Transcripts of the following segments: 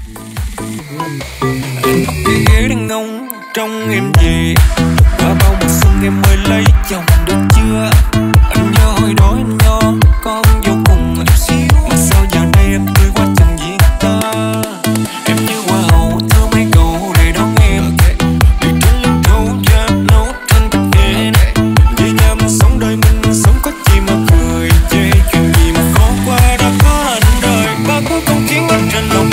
Cái ghế đang ngông trong em về, qua bao mùa xuân em mới lấy chồng được chưa? Anh nhớ hồi đó em nhỏ con vô cùng một xíu, mà sao giờ đây em tươi quá chẳng diễn tả. Em như hoa hậu thưa mấy cầu để đón em, để trên lưng thấu ra nốt thanh bạch nghe. Về nhà mình sống đời mình sống có gì mà cười chê, chuyện gì mà khó qua đã có anh đời, và cuối cùng khiến anh trên lòng.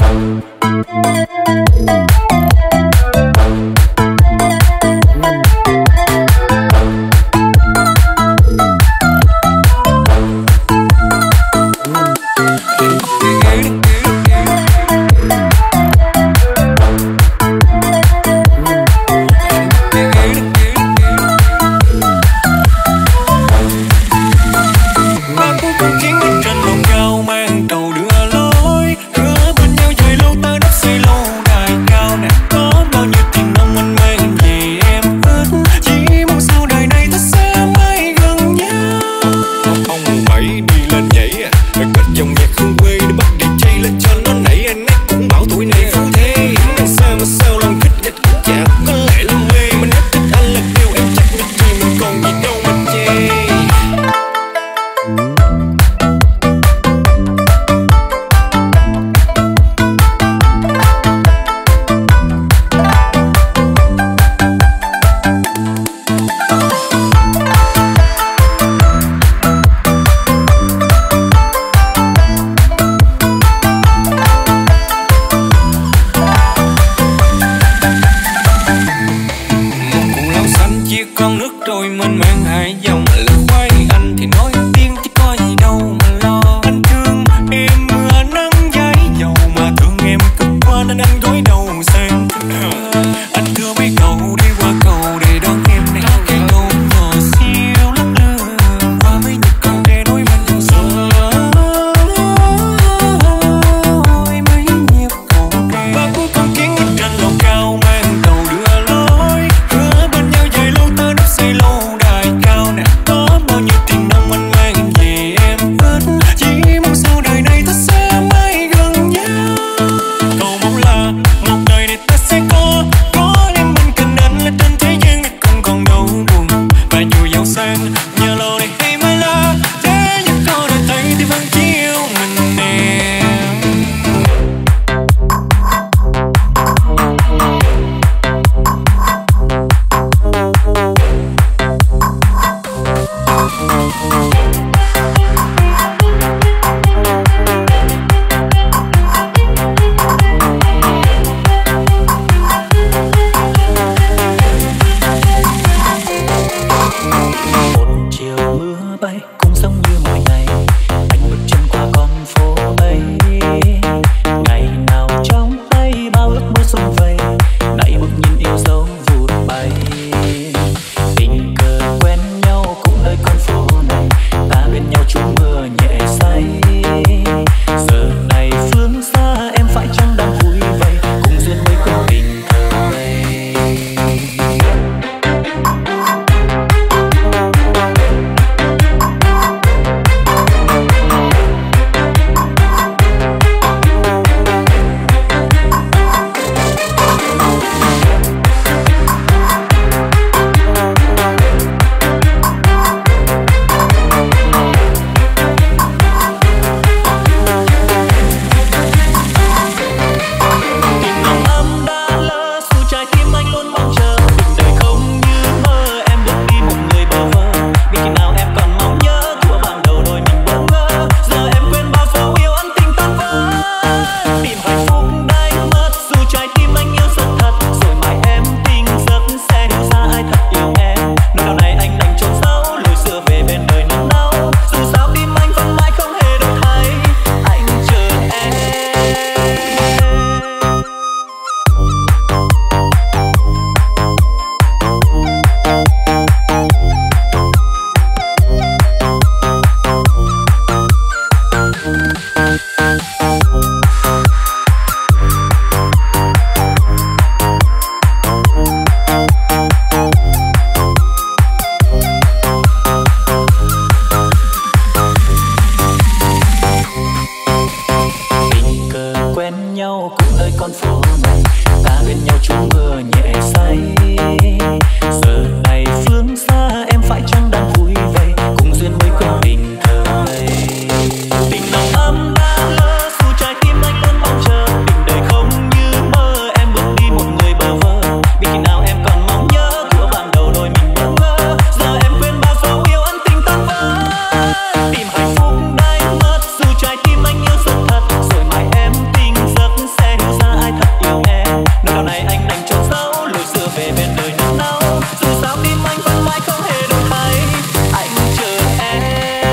khung nơi con phố này, ta bên nhau trú mưa nhẹ say. Giờ này phương xa em phải chăng đang vui vậy, cùng duyên mới quên tình thời. Tình nồng ấm đã lỡ, dù trái tim anh luôn mong chờ. Tình đời không như mơ, em bước đi một người bơ vơ. Biết khi nào em còn mong nhớ, của ban đầu đôi mình bơ ngơ. Giờ em quên bao dấu yêu ân tình tan vỡ. Tìm hạnh phúc đánh mất, dù trái tim anh yêu rất thật. Rồi mai em tỉnh giấc sẽ hiểu ra ai thật yêu em. Nỗi đau này anh đành trốn giấu, lùi xưa về bên đời nắng nâu. Dù sao tim anh vẫn mãi không hề đổi thay, anh chờ em.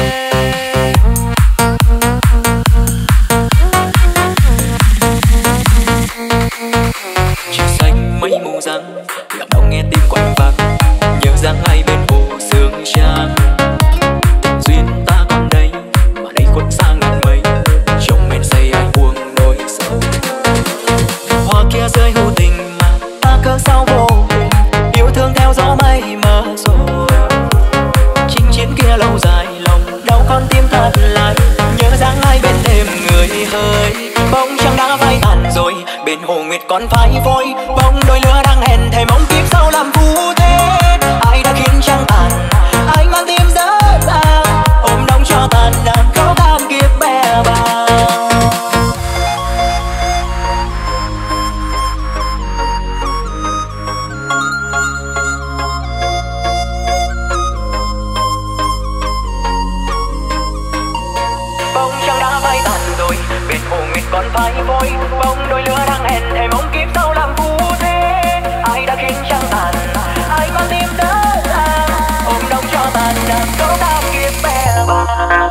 Chiều xanh mây mù răng, gặp đâu nghe tim quạnh vắng. Nhớ rằng ai bên hồ sương trắng. Tình duyên ta còn đây, mà đây khuất xa ngàn mây. Trong men say ai buông nỗi sầu. Hoa kia rơi hữu tình mà ta cớ sao vô hình. Yêu thương theo gió mây mờ rồi. Chinh chiến kia lâu dài lòng đau con tim thật lại. Nhớ dáng ai bên đêm người hơi. Bóng trăng đã phai tàn rồi, bên hồ nguyệt còn phai vội. Bóng đôi lứa đang hẹn thề mong kiếp sau làm phu thế. Ai đã khiến trăng tàn, anh mang tim rớt ra. Ôm đong cho tàn đàn khóc than kiếp bé bàng. Bóng trăng đã phai tàn rồi, bên hồ nguyệt còn phai vội. Bóng đôi lứa đang hẹn thề mong kiếp sau làm phu thế. Ai đã khiến trăng tàn, ai mang tim rớt ra. Ôm đong cho tàn đàn khóc than kiếp bé bàng.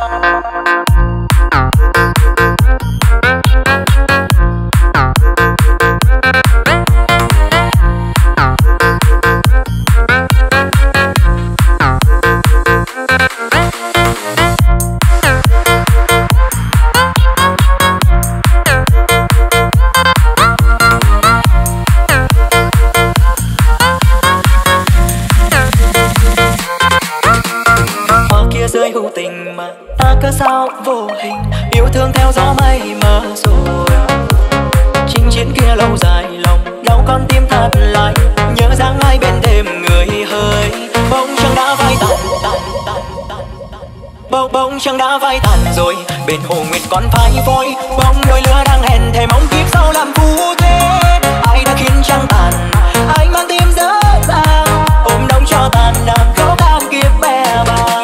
Rơi hữu tình mà ta cớ sao vô hình. Yêu thương theo gió mây mờ rồi. Chinh chiến kia lâu dài lòng đau con tim thật lại. Nhớ dáng ai bên đêm người hơi. Bóng trăng đã phai tàn, bóng trăng đã phai tàn rồi, bên hồ nguyệt còn phai vội. Bóng đôi lứa đang hẹn thề mong kiếp sau làm phu thế. Ai đã khiến trăng tàn, anh mang tim rớt ra. Ôm đong cho tàn đàn khóc than kiếp bé bàng.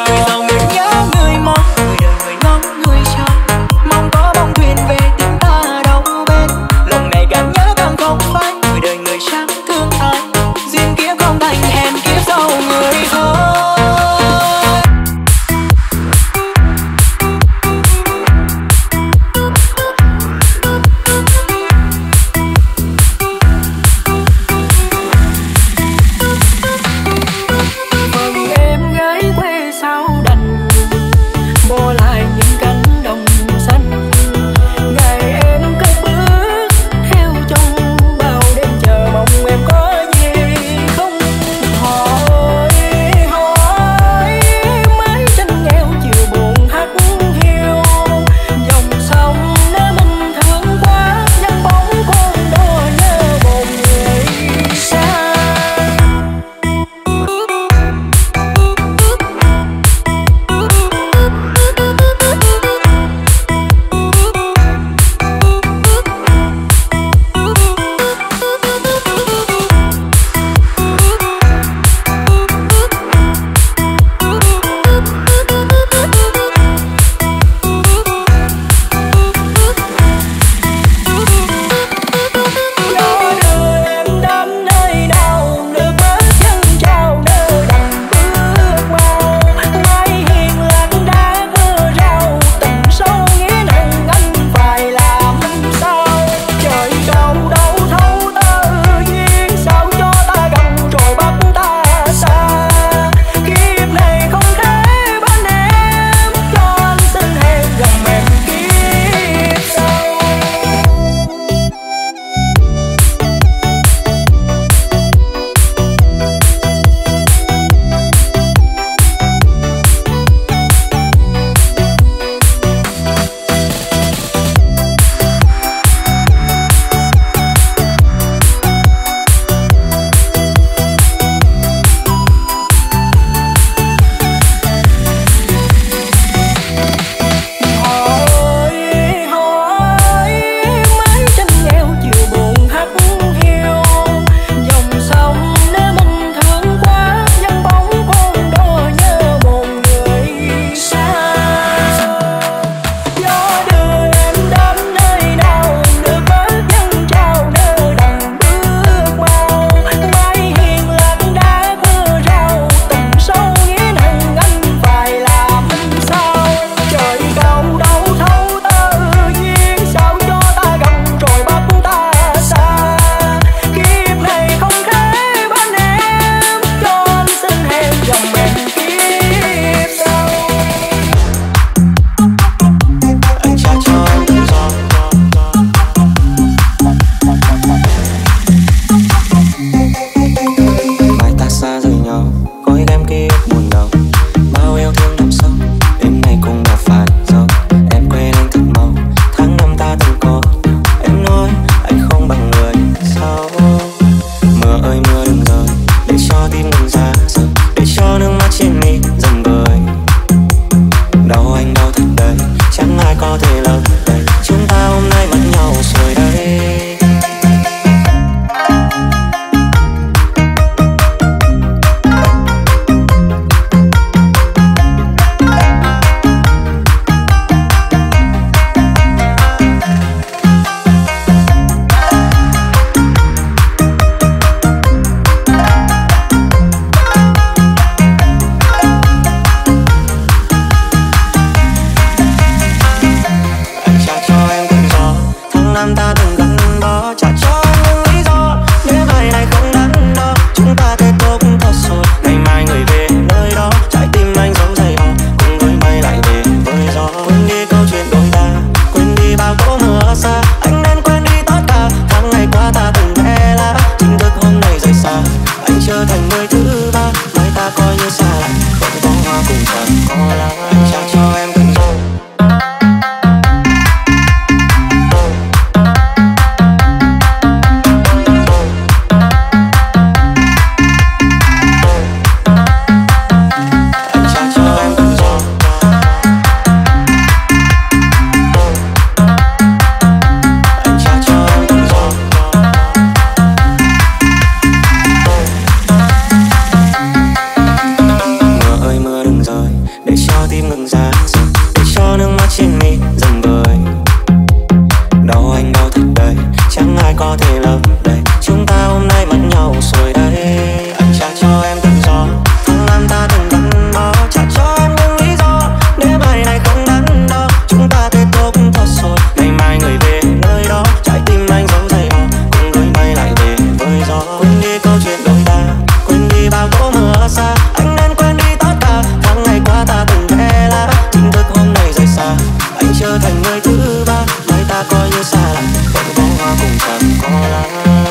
ai có thể lấp đầy. Chúng ta hôm nay mất nhau rồi đây. Anh trả cho em tự do, thương em ta từng gắn bó, trả cho em những lý do nếu bài này không đắn đo. Chúng ta kết thúc thật rồi, ngày mai người về nơi đó, trái tim anh dấu dày vò cùng đôi bay lại về với gió. Quên đi câu chuyện đôi ta, quên đi bao tố mưa xa, anh nên quên đi tất cả tháng ngày qua ta từng vẽ lá. Chính thức hôm nay rời xa, anh trở thành người thứ ba, nơi ta coi như xa lạ, vẫn bó hoa cùng chẳng có lá.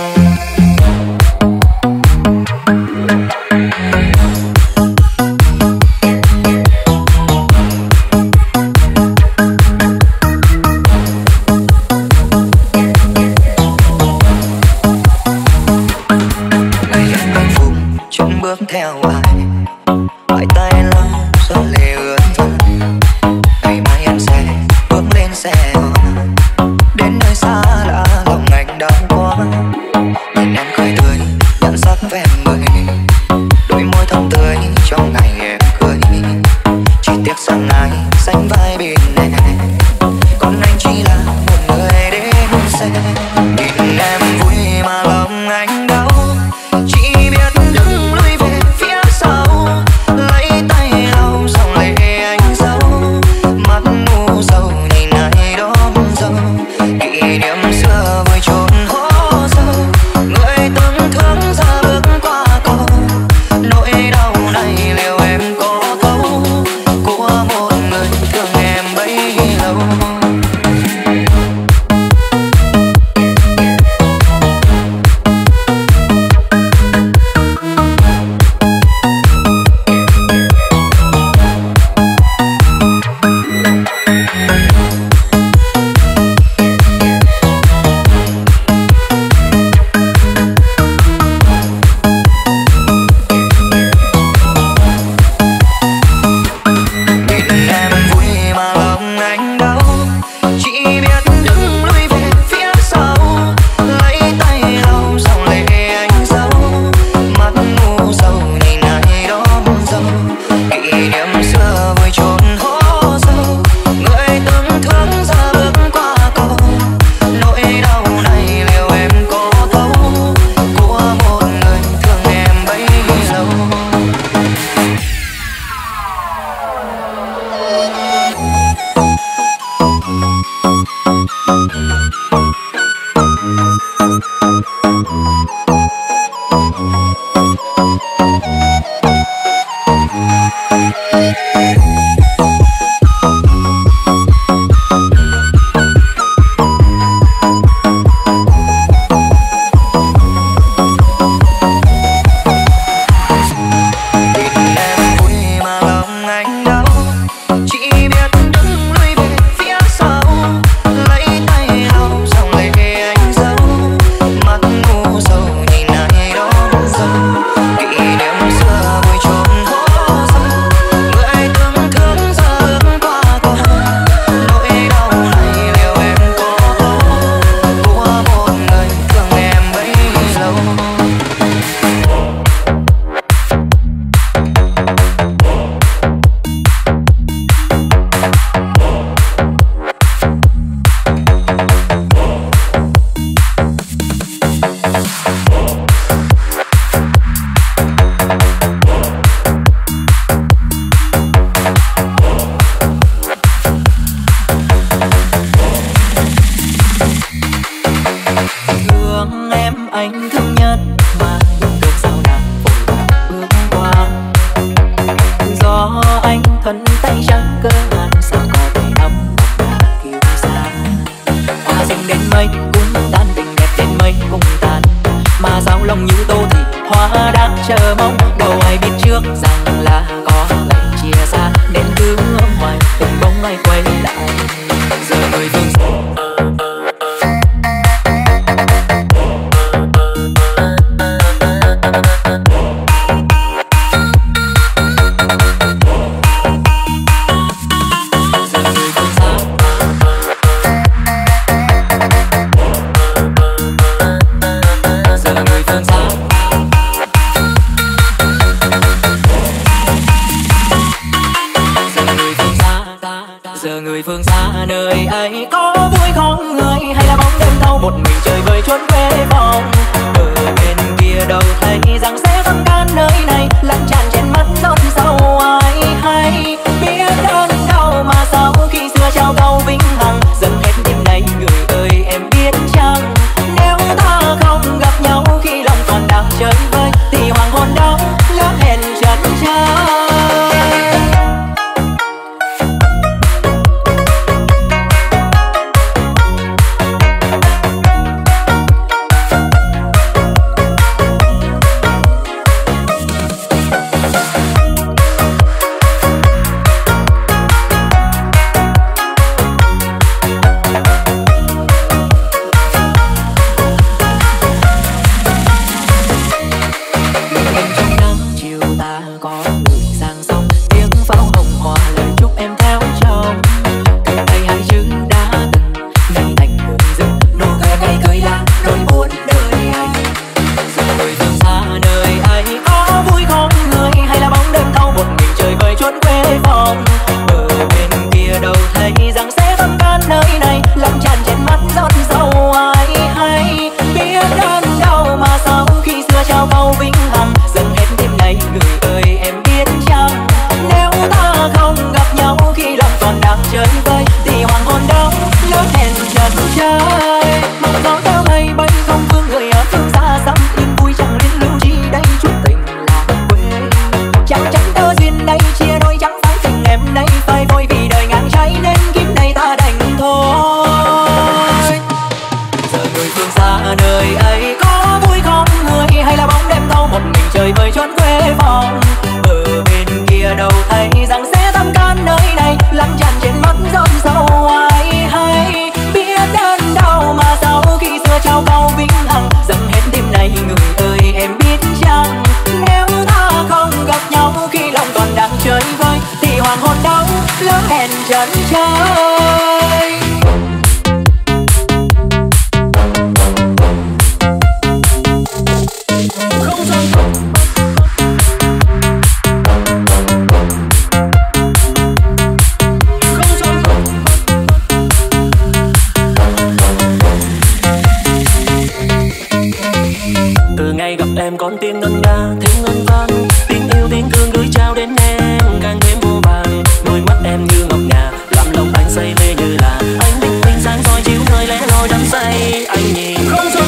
Theo ai hỏi tay lắm gió lệ ướt vần. Ngày mai em sẽ bước lên xe đến nơi xa lạ, lòng anh đau quá. Nhìn em cười tươi nhận sắc ven mười, đôi môi thơm tươi trong ngày em cười. Chỉ tiếc rằng ai sánh vai bên này, còn anh chỉ là một người đến xe. Nhìn em vui mà lòng anh đau, chỉ biết đứng lui về phía sau, lấy tay lau dòng lệ anh giấu. Mắt ngu dâu nhìn ai đón dâu, kỷ niệm xưa vơi trốn hố sâu. Người từng thương ra bước qua cầu, nỗi đau này liệu em có thấu của một người thương em bấy lâu. đời ấy có vui không người, hay là bóng đêm thâu một mình trời vơi chốn quê phòng. Ở bên kia đâu thấy rằng sẽ thăm can nơi này, lăn tràn trên mắt rộn sâu ai hay biết đến đâu mà sau khi xưa trao câu vĩnh hằng dâng hết đêm nay. Người ơi em biết chăng nếu ta không gặp nhau khi lòng còn đang chơi vơi thì hoàng hôn đâu lỡ hẹn chân trời. Em còn tiếng ngân nga thêm ngân vang, tiếng yêu tiếng thương gửi trao đến em càng thêm vô vàn. Đôi mắt em như ngọc ngà làm lòng anh say mê như là anh bình minh sáng soi chiếu nơi lẽ loi đắm say. Anh nhìn không xuân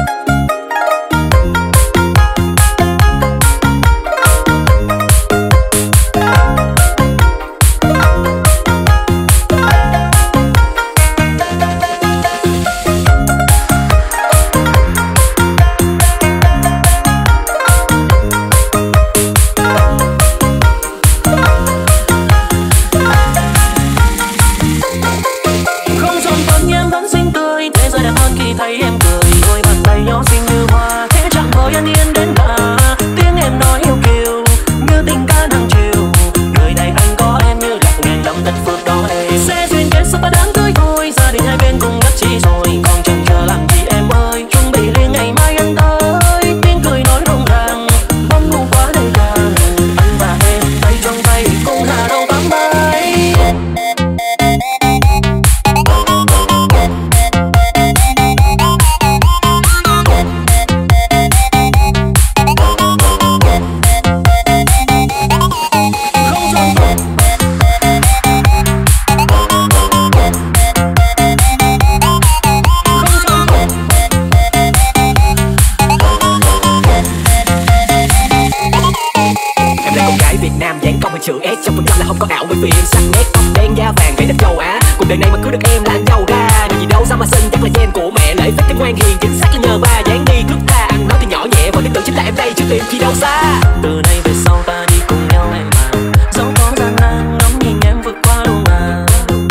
chữ S trong phần trăm là không có ảo, bởi vì em xanh nét tóc đen da vàng vậy đất châu Á. Cuộc đời này mà cứ được em là anh giàu ra, điều gì đâu sao mà xinh, chắc là gen của mẹ lễ phép cái ngoan hiền chính xác là nhờ ba dáng đi thước tha ăn nói thì nhỏ nhẹ và tin tưởng chính là em đây chứ tìm chi đâu xa. Từ nay về sau ta đi cùng nhau này mà dẫu có gian nan ngắm nhìn em vượt qua đâu mà.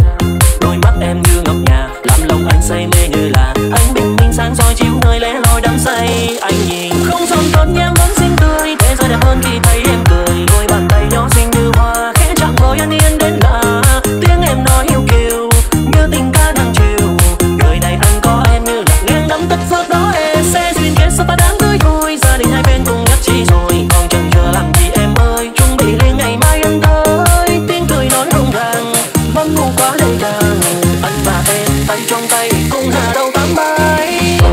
Đôi mắt em như ngọc ngà làm lòng anh say mê như là anh bình minh sáng soi chiếu nơi lẽ loi đắm say. Anh nhìn không son phấn em vẫn xinh tươi, thế giới đẹp hơn khi thấy em cười. Đôi bàn tay nhỏ xinh như hoa khẽ chạm môi an yên đến lạ, tiếng em nói yêu kiều như tình ca nàng chiều. Đời này anh có em như là ngang đắm tất phước đó em sẽ duyên kết sao ta đáng cưới thôi. Gia đình hai bên cùng nhất trí rồi còn chần chờ làm gì em ơi, chuẩn bị liền ngày mai anh tới. Tiếng cười nói rộn ràng vẫn ngu quá đầy đàng, anh và em tay trong tay cùng hạ đâu tám bay.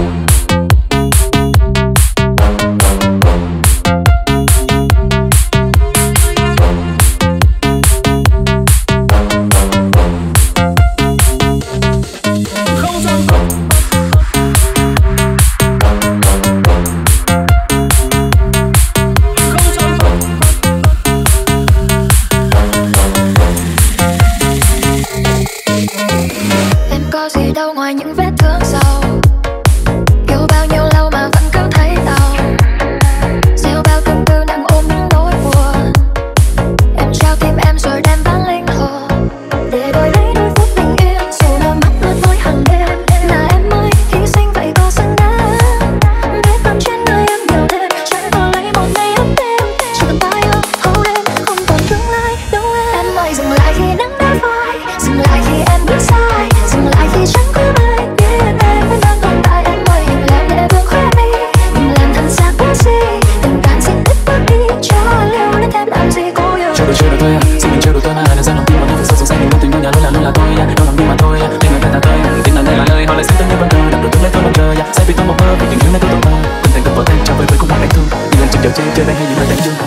Chơi đây hay những lời đánh dương.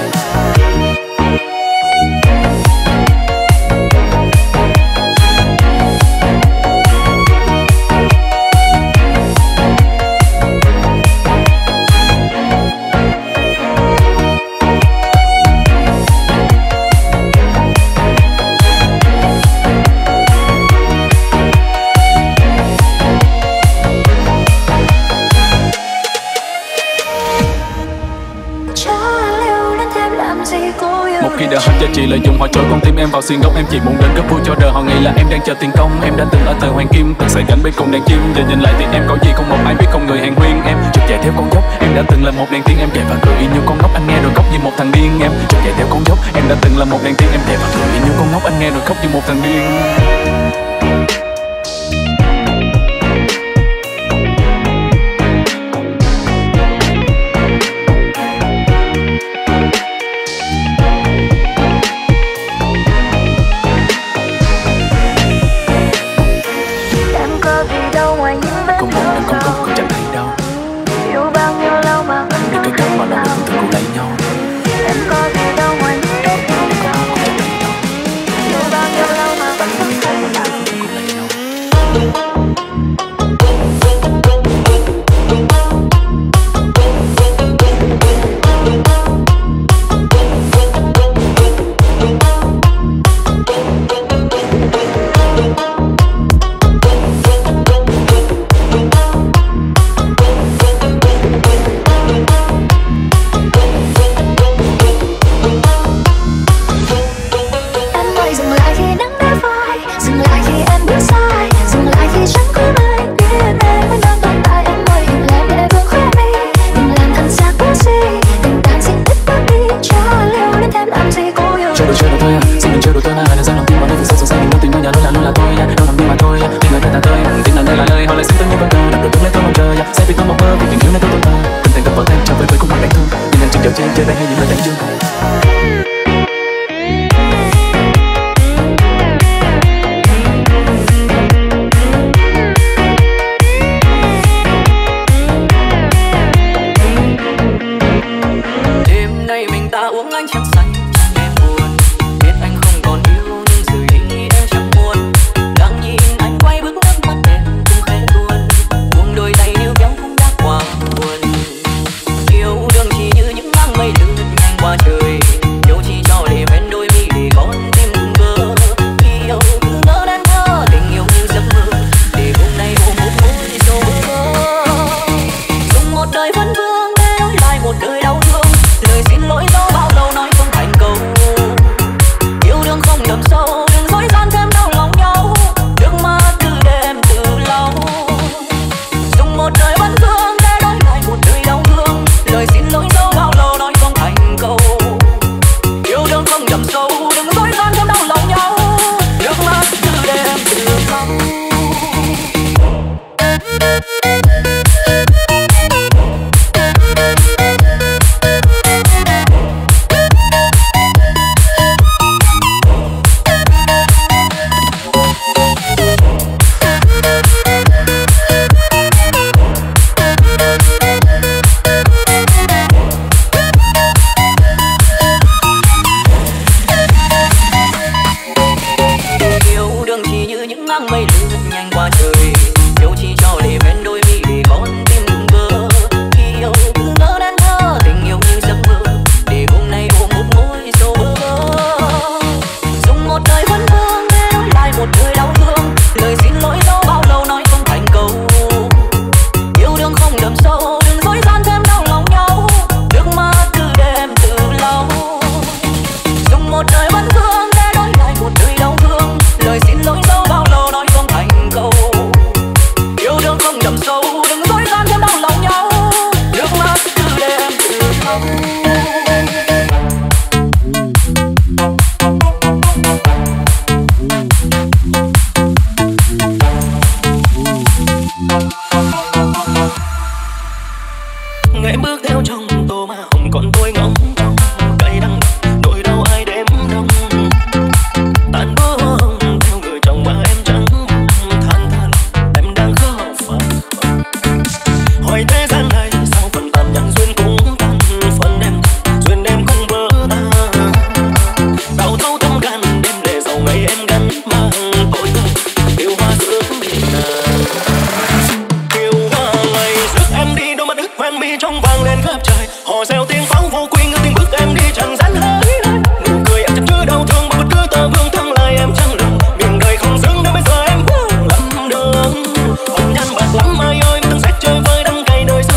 khi đã hết cho chị lợi dụng họ trôi con tim em vào xuyên gốc. Em chỉ muốn đến góp vui cho đời, họ nghĩ là em đang chờ tiền công. Em đã từng ở thời hoàng kim, từng sải cánh bên cùng đàn chim. Giờ nhìn lại thì em có gì không một ai biết, không người hàng huyên. Em trượt chạy theo con dốc, em đã từng là một đàn tiên. Em chạy và cười y như con ngốc, anh nghe rồi khóc như một thằng điên. Em trượt chạy theo con dốc, em đã từng là một đàn tiên. Em chạy và cười y như con ngốc, anh nghe rồi khóc như một thằng điên.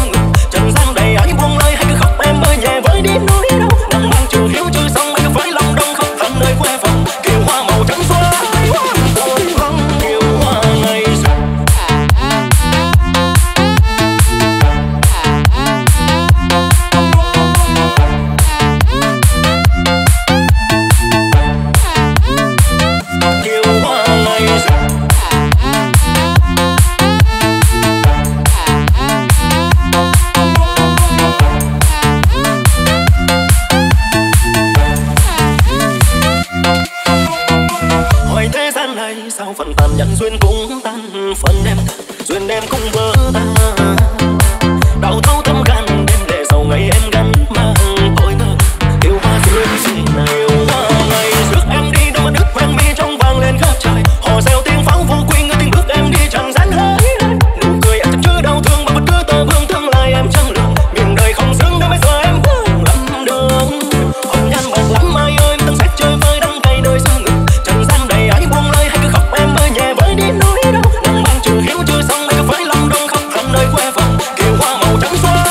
Đi núi đâu nằm mang chiều hiếu chưa xong anh cứ phải lòng em cũng vỡ tan. Đau thấu thâm gan đêm lệ sầu ngày em gắn mang tôi ngờ yêu hoa duyên gì này yêu hoa ngày rước em đi đôi mắt nước quen mi trong vang lên khắp trời hò reo tiếng pháo vô quy ngỡ tiếng bước em đi chẳng dán hơi nụ cười em chẳng chứa đau thương mà bất cứ tơ vương thương lại em chẳng lường miền đời không xứng đến bây giờ em vương lầm đường hồng nhan bạc lắm ai ơi từng xét chơi với đắng cay đôi xương ngực trần gian đầy ái buông lời hay cứ khóc em ơi nhẹ với đi nỗi đau nắng mang chưa hiểu chưa xong hay cứ phải lòng đông khóc khắp nơi quê phòng kiều hoa màu trắng xóa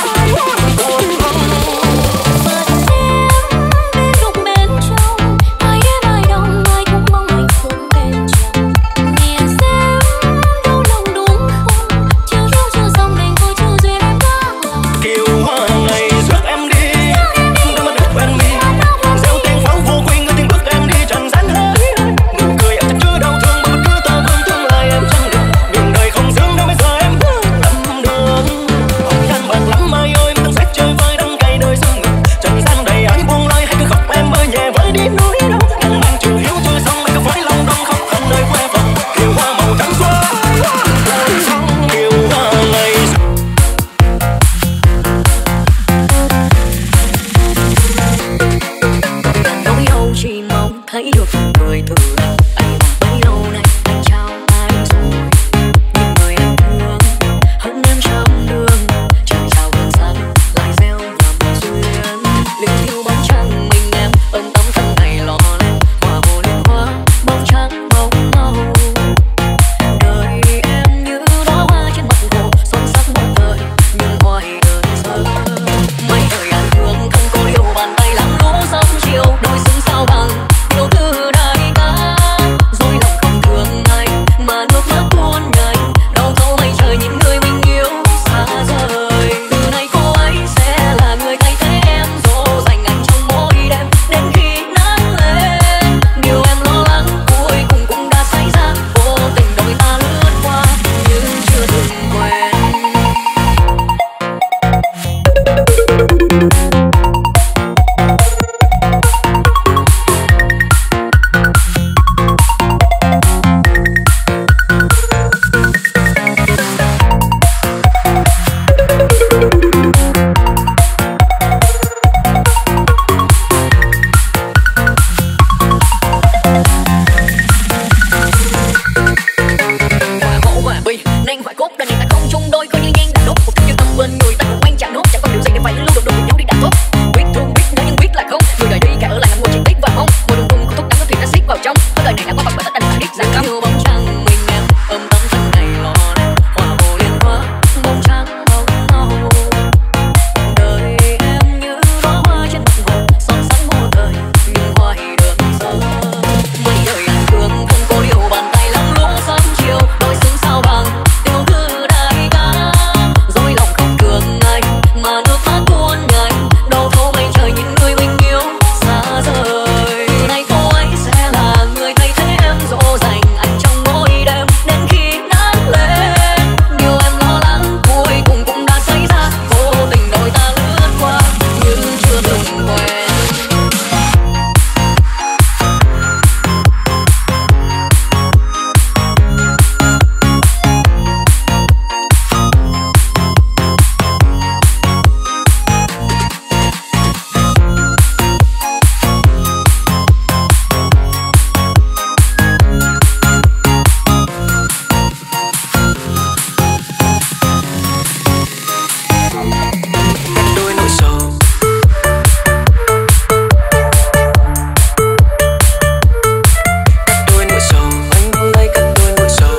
thấy được người từ anh bấy lâu nay anh trao ai rồi nhưng người anh thương hận em trong đường trời chào vườn xanh lại gieo nhầm duyên linh thiêu bóng trăng mình em ôm tấm thân này lò lên hòa hồ liên hoa bóng trắng bóng màu đời em như đóa hoa trên mặt hồ son sắc một thời nhưng hoài đơn sơ mấy đời anh thương không có liều bàn tay làm lũ sóng chiều đôi xứng sao bằng yêu thư đại ca rồi lòng không thương anh mà nước mắt tuôn nhanh đau thấu mây trời những người mình yêu xa rời từ nay cô ấy sẽ là người thay thế em dỗ dành anh trong mỗi đêm đến khi nắng lên điều em lo lắng cuối cùng cũng đã xảy ra vô tình đôi ta lướt qua nhưng chưa từng quên. Nên phải cốt đã nhìn ta không chung đôi coi như nhan đã đốt một cách như tâm bên người ta cũng quen chẳng nốt chẳng còn điều gì để phải lưu được cùng nhau đi đã tốt biết thương biết nhớ nhưng biết là không người đời đi cả ở lại ngồi chuyện tiếc và mong ngồi đùng đùng có thuốc đắng có thuyền đã xiết vào trong có đời này đã qua mặt và tất anh phải biết rằng không như bóng trăng mình em ôm tấm thân này lò lên hòa hồ liên hoa bóng trắng bóng màu đời em như đóa hoa trên mặt hồ son sắc một thời nhưng hoài đơn sơ mấy đời anh thương không có điều bàn tay lắm lũ sớm chiều đôi xứng sao bằng yêu thư đại ca rồi lòng không thương anh mà nước mắt tuôn nhanh đau thấu mây trời những người mình yêu xa rời từ nay cô ấy sẽ là người thay thế em dỗ dành anh trong mỗi đêm đến khi nắng lên điều em lo lắng cuối cùng cũng đã xảy ra vô tình đôi ta lướt qua như chưa từng quen. đôi nỗi sầu đôi nỗi sầu anh buông tay cắt đôi nỗi sầu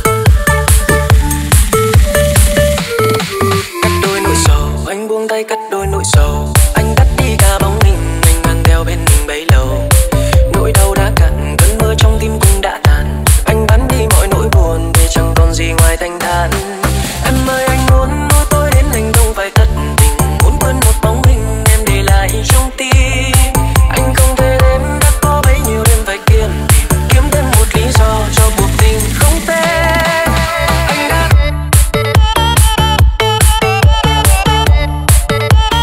cắt đôi nỗi sầu anh buông tay cắt đôi nỗi sầu anh cắt đi cả bóng hình anh mang theo bên mình bấy lâu nỗi đau đã cạn cơn mưa trong tim cũng đã tàn anh bán đi mọi nỗi buồn để chẳng còn gì ngoài thanh thản em ơi anh muốn nói tôi đến hành động phải thật tình muốn quên một bóng hình em để lại trong tim anh không thể đếm đã có bấy nhiêu đêm phải kiếm thêm một lý do cho cuộc tình không tên anh đã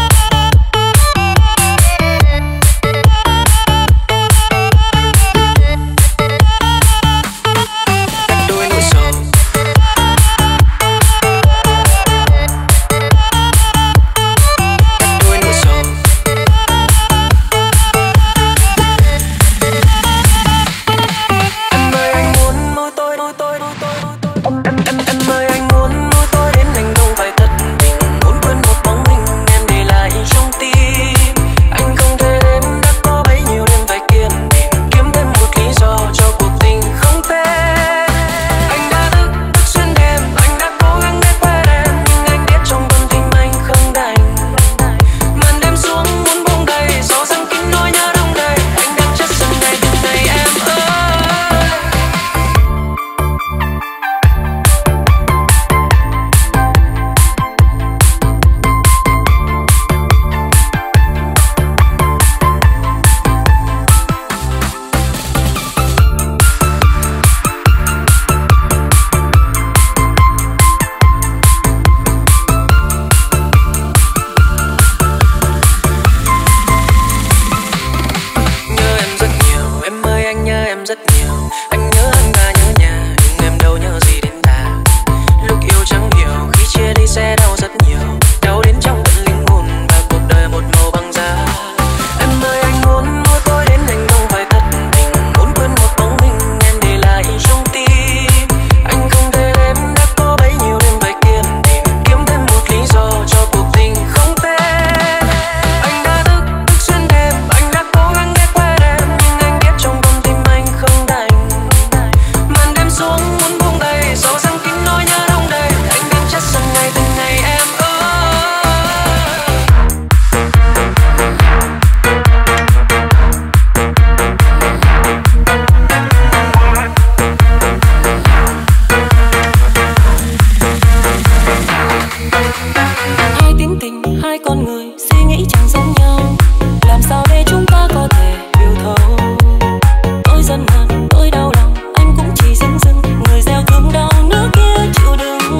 con người suy nghĩ chẳng giống nhau, làm sao để chúng ta có thể hiểu thấu. Tôi giận hờn, tôi đau lòng, anh cũng chỉ dưng dưng người gieo thương đau nước kia chịu đựng.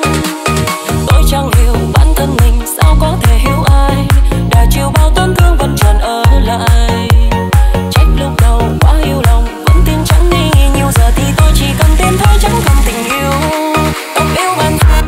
Tôi chẳng hiểu bản thân mình sao có thể hiểu ai, đã chịu bao tổn thương vẫn tròn ở lại. Trách lúc đầu quá yêu lòng, vẫn tin chẳng nghĩ nhiều, giờ thì tôi chỉ cần tên thôi chẳng cần tình yêu. Tôi yêu bản thân.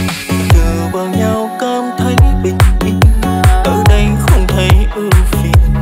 Vào nhau cảm thấy bình yên, ở đây không thấy ưu phiền.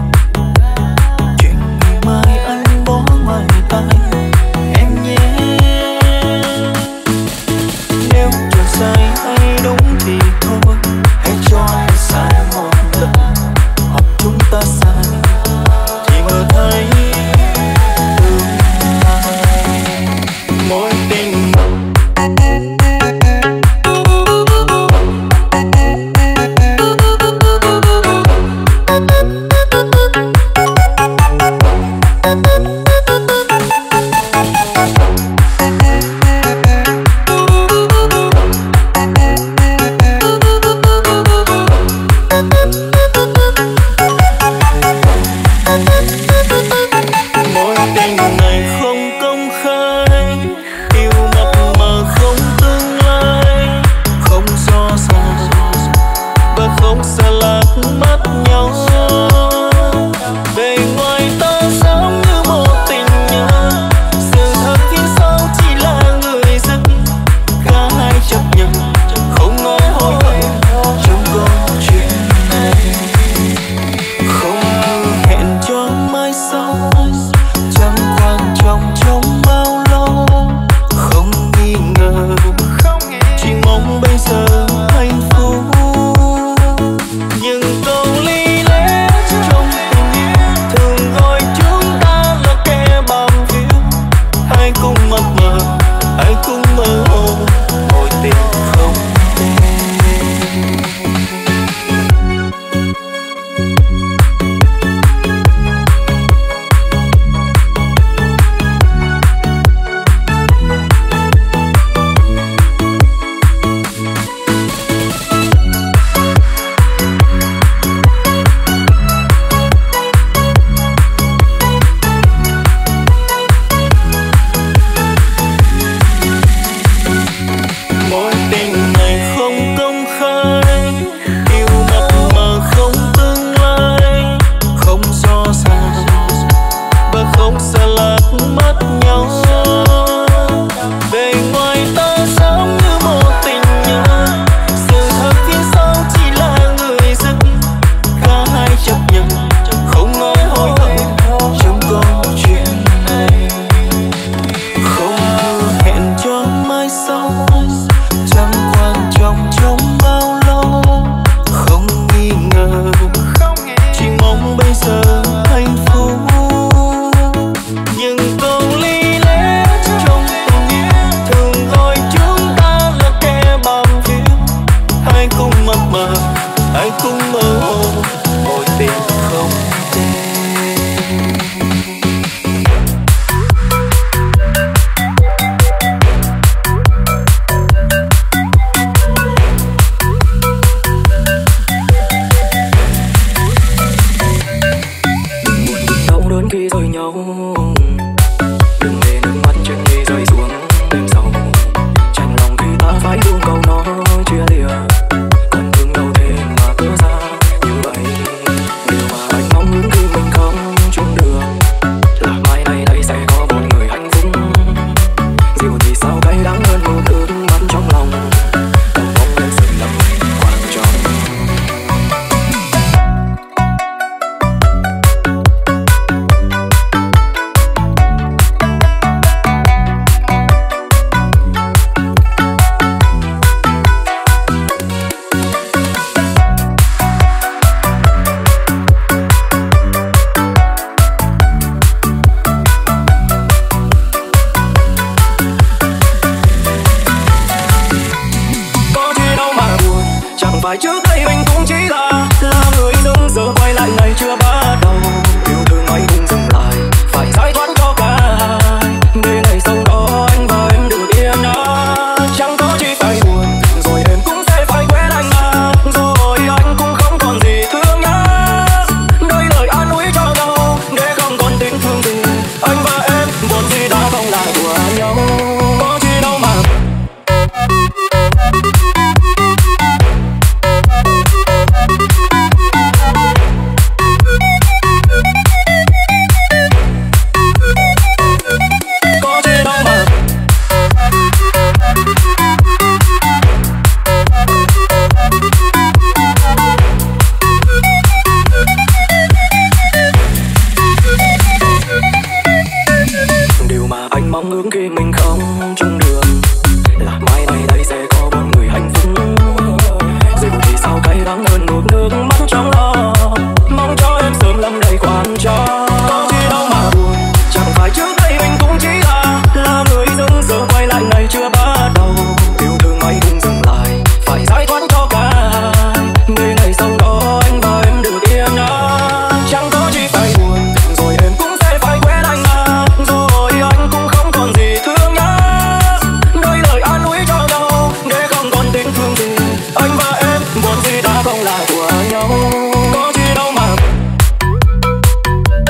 nhau. Đừng để nước mắt trên mi rơi xuống đêm sâu, chạnh lòng khi ta phải buông câu nói chia lìa. Còn thương đâu thế mà cứ ra như vậy. Điều mà anh mong muốn khi mình không chung đường là mai này đây sẽ có một người hạnh phúc. Dù thì sao cay đắng hơn một nước mắt trong lòng, cầu mong lên sự lầm quan trọng. Phải trước đây mình cũng chỉ là người dưng giờ quay lại ngày chưa bắt đầu. Yêu thương ấy cũng dừng lại, phải giải thoát cho cả hai. Để ngày sau đó anh và em được yên ắng. Chẳng có chi phải buồn, rồi em cũng sẽ phải quên anh mà. Rồi anh cũng không còn gì thương nhớ. Đôi lời an ủi cho nhau, để không còn tình thương gì. Anh và em buồn gì đã không là của nhau. Có chi đâu mà mong ước khi mình không chung đường là mai này đây sẽ có một người hạnh phúc. Dù thì sao cay đắng hơn một nước mắt trong lòng, mong cho em sớm lắm đầy quan trọng. Có chi đâu mà buồn, chẳng phải trước đây mình cũng chỉ là người dưng giờ quay lại ngày chưa bắt đầu. Yêu thương ấy cũng dừng lại, phải giải thoát cho cả hai. Để ngày sau đó anh và em được yên ắng. Chẳng có chi phải buồn, rồi em cũng sẽ phải quên anh mà. Rồi anh cũng không còn gì thương nhớ. Đôi lời an ủi cho nhau, để không còn tình thương gì. Anh và em buồn gì đã không là của nhau. Có chi đâu mà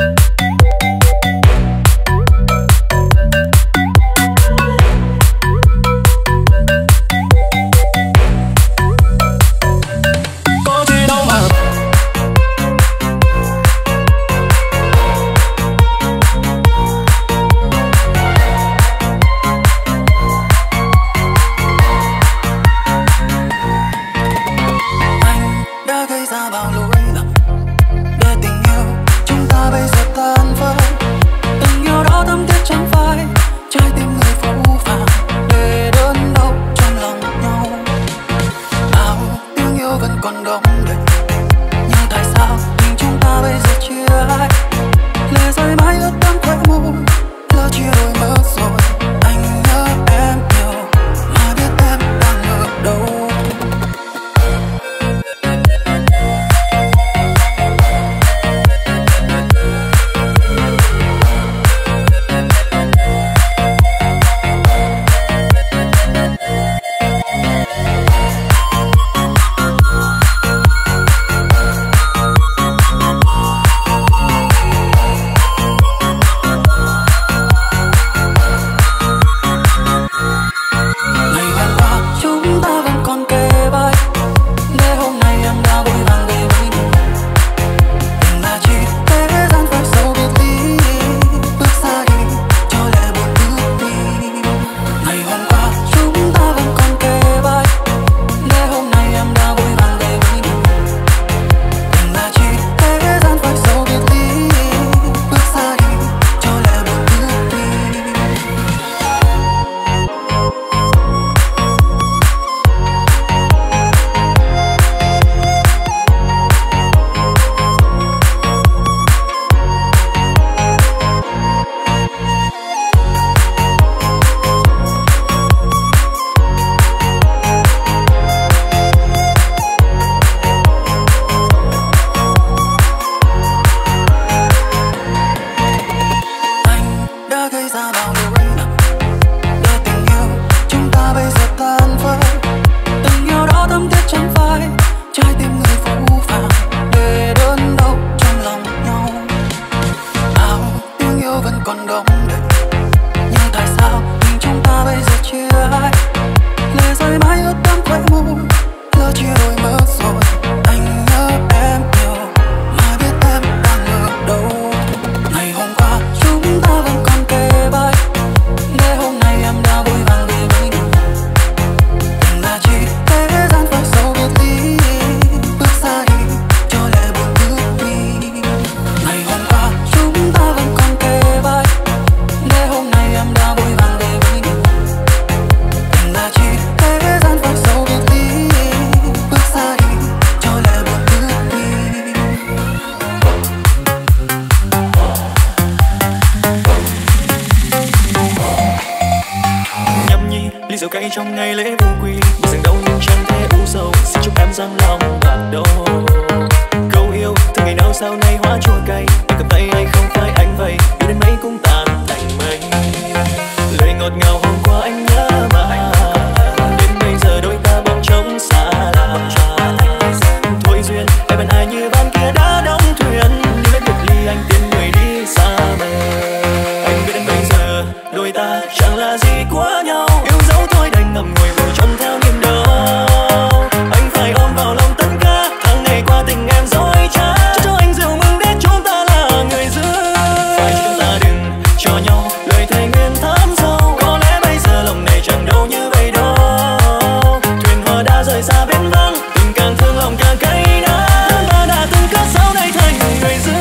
rượu cay trong ngày lễ vô quy. Buồn rằng đâu nhưng chẳng thể u sầu, xin chúc em rằng lòng bạc đầu. Câu yêu từ ngày nào sau này hóa chua cay, em cầm tay hay không phải anh vậy, yêu đến mấy cũng tàn thành mây. Lời ngọt ngào hôm qua anh nhớ mà đến bây giờ đôi ta bỗng trống xa lạ. Thôi duyên em bên ai như ban kia đã đóng thuyền, nhưng đến biệt ly anh tiến người đi xa bờ. Anh biết đến bây giờ đôi ta chẳng là gì của nhau, yêu dấu thôi đành ngậm ngùi vội trông theo niềm đau. Anh phải ôm vào lòng tất cả tháng ngày qua tình em dối trá, cho anh rượu mừng để chúng ta là người giữ. Phải chúng ta đừng cho nhau lời thề nguyện thắm sâu, có lẽ bây giờ lòng này chẳng đâu như vậy đâu. Thuyền hoa đã rời xa bến vắng, tình càng thương lòng càng cay đắng. Ta đã từng cất sau này thành người giữ.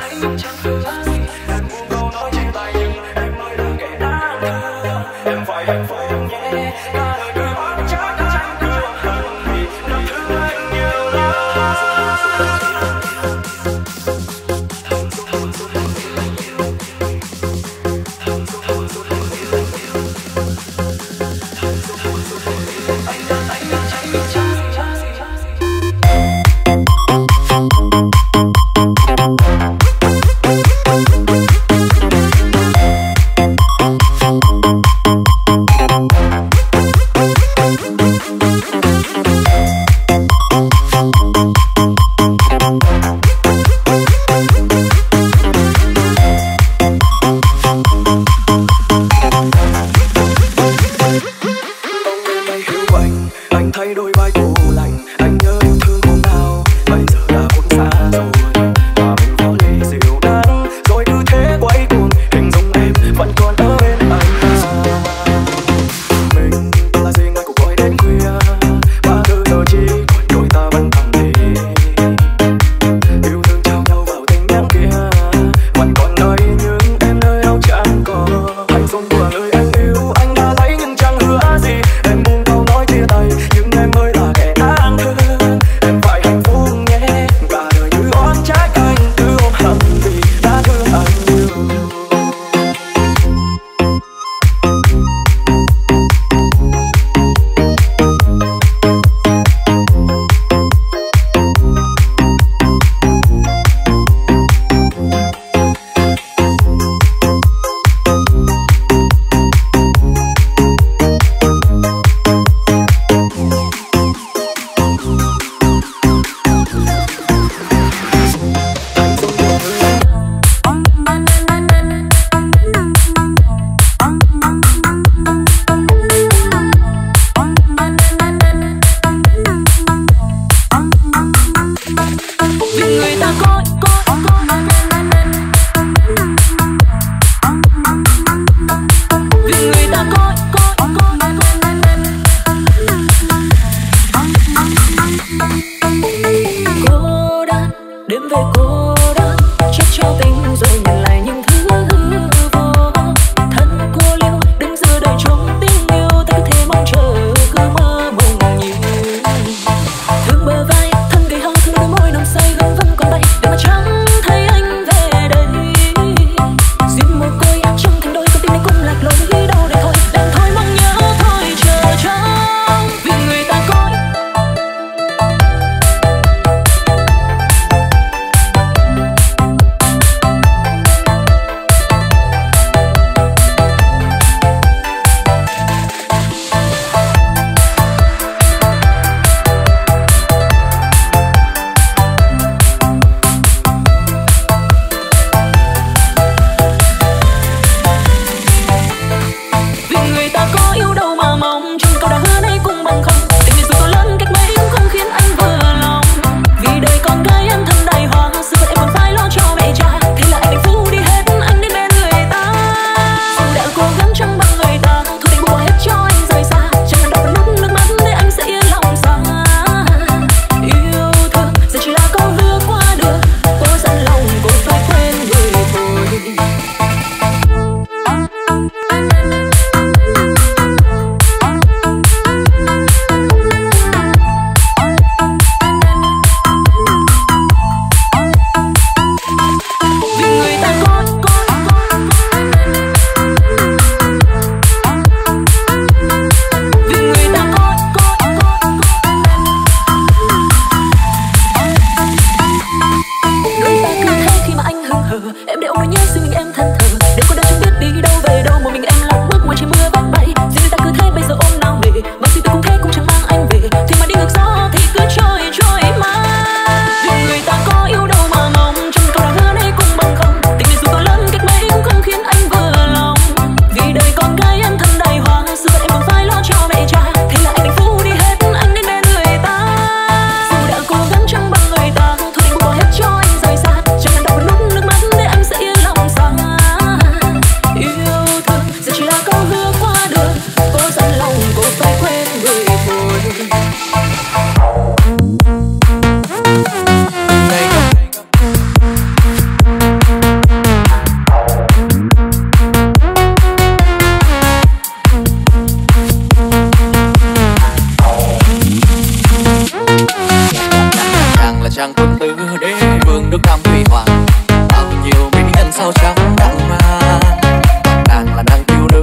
Em phải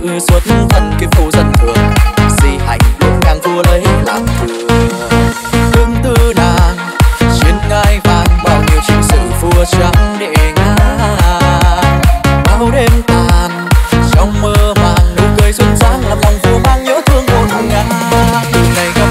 xuất thân cái phù dân thường, si hạnh luôn càng vua lấy làm thừa. Tương tư nàng trên ngai vàng, bao nhiêu trình sử vua trắng để ngang. Bao đêm tàn trong mơ màng, nụ cười xuân sáng làm lòng vua mang nhớ thương ngổn ngang. Từ ngày gặp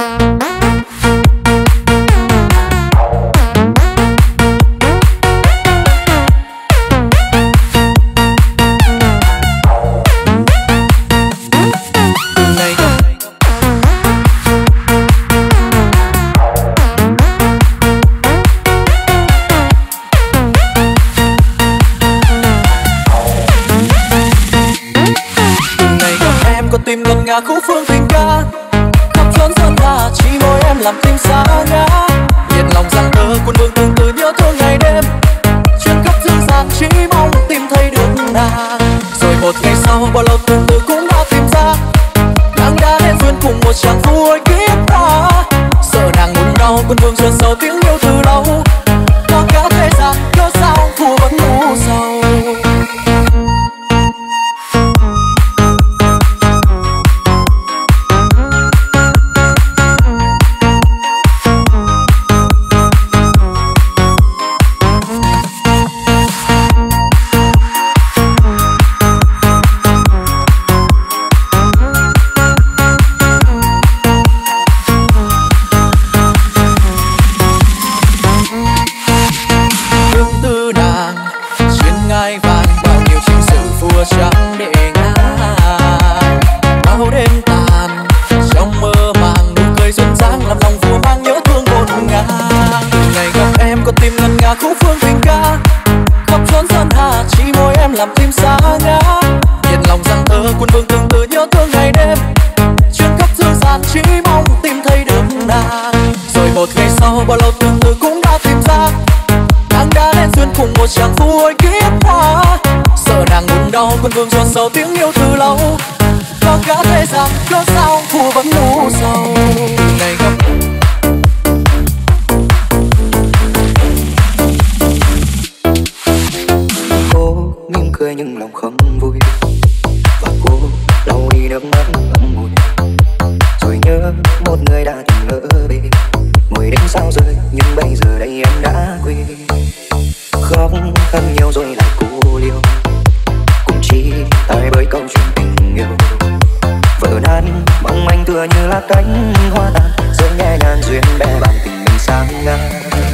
tìm ngân nga khúc phương tình ca, khắp chốn sơn hà chỉ môi em làm tim xa ngã. Nhiệt lòng giang tơ cuốn vương tương tư nhớ thương ngày đêm, chuyến khắp dương gian chỉ mong tìm thấy được nàng. Rồi một ngày sau bao lâu tương tư cũng đã tìm ra, nàng đã đến duyên cùng một chàng vui kiếp ta. Sợ nàng muốn đau cuốn vương duyên sâu tiếng yêu từ lâu, có cả thế gian cớ sao phù vẫn u sầu. Trắng để ngang bao đêm tàn trong mơ màng, nụ cười xuân sáng làm lòng vua mang nhớ thương ngổn ngang. Từ ngày gặp em có tim ngân nga khúc phương tình ca, khắp chốn sơn hà chỉ môi em làm tim xa ngã. Nhiệt lòng giang tơ cuốn vương tương tư nhớ thương ngày đêm, chuyến khắp dương gian chỉ mong tìm thấy được nàng. Rồi một ngày sau bao lâu tương tư cũng đã tìm ra, nàng đã đến duyên cùng một chàng vui kiếp hoa. Sợ nàng muốn đau quân vương ruột sâu tiếng yêu từ lâu, có cả thế gian cớ sao phù vẫn u sầu. Ngày gặp cô mỉm cười nhưng lòng không vui, và cô lau đi nước mắt ấm môi. Rồi nhớ một người đã từng lỡ bề, ngồi đến sao rơi nhưng bây giờ đây em đã quên. Khóc thật nhiều rồi lại cô liêu, cũng chỉ tại bởi câu chuyện tình yêu. Vỡ tan mong manh tựa như là cánh hoa tàn, rơi nhẹ nhàng duyên bè bằng tình mình sang ngang.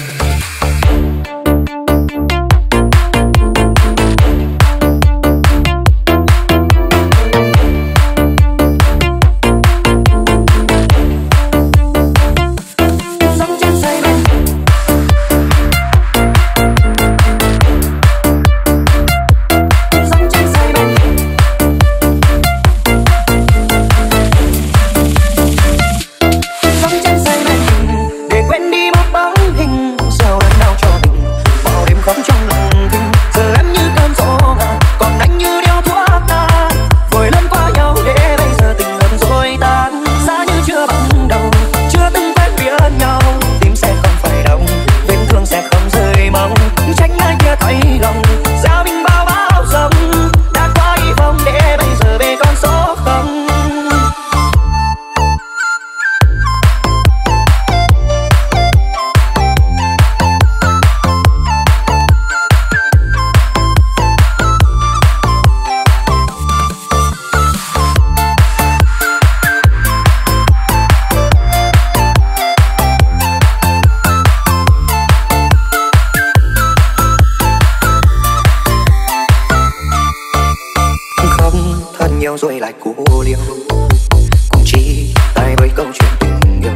Rồi lại cô liêu, cũng chỉ tại bởi câu chuyện tình yêu.